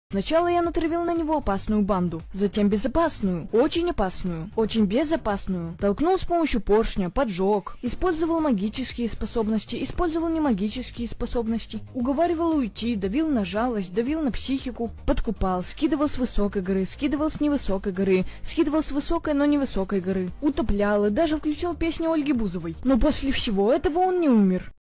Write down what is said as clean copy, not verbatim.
Сначала я натравил на него опасную банду, затем безопасную, очень опасную, очень безопасную. Толкнул с помощью поршня, поджег, использовал магические способности, использовал немагические способности, уговаривал уйти, давил на жалость, давил на психику, подкупал, скидывал с высокой горы, скидывал с невысокой горы, скидывал с высокой, но невысокой горы, утоплял и даже включал песню Ольги Бузовой. Но после всего этого он не умер.